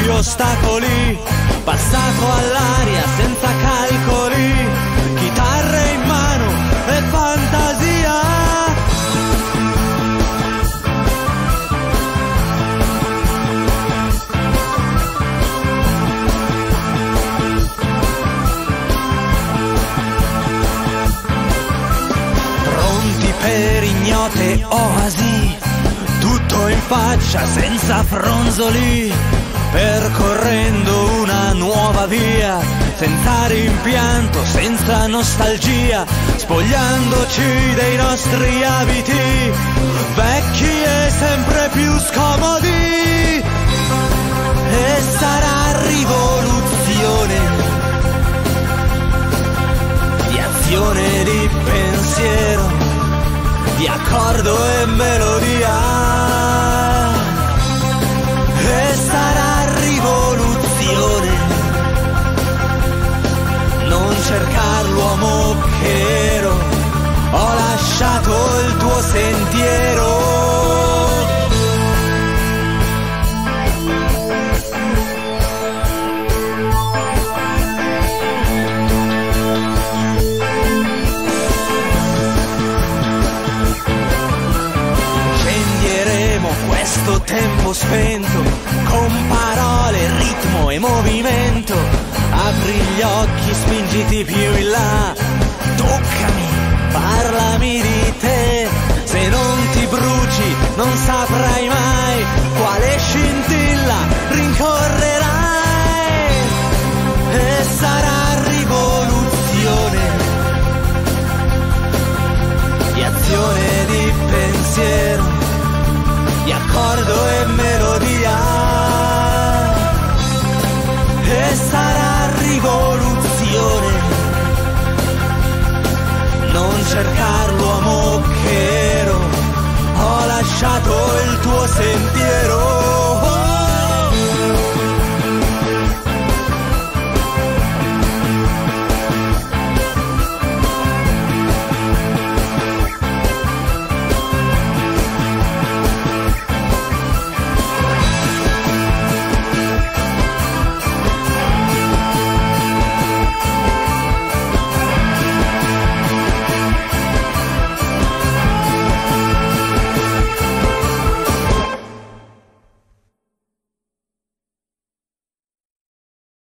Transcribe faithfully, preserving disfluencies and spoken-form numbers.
troppi ostacoli, passato all'aria senza calcoli, chitarre in mano e fantasia. Pronti per ignote oasi, tutto in faccia senza fronzoli, percorrendo una nuova via, senza rimpianto, senza nostalgia, spogliandoci dei nostri abiti, vecchi e sempre più scomodi. E sarà rivoluzione di azione, di pensiero, di accordo e melodia. E sarà rivoluzione non cercar l'uomo che ero, ho lasciato il tuo sentiero. Questo tempo spento, con parole, ritmo e movimento, apri gli occhi, spingiti più in là, toccami, parlami di te. Se non ti bruci non saprai mai quale scintilla rincorrere.